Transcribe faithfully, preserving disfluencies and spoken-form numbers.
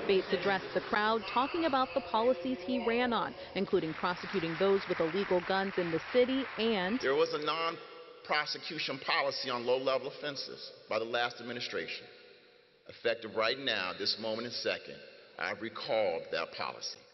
Bates addressed the crowd, talking about the policies he ran on, including prosecuting those with illegal guns in the city and... There was a non-prosecution policy on low-level offenses by the last administration. Effective right now, this moment and second, I've recalled that policy.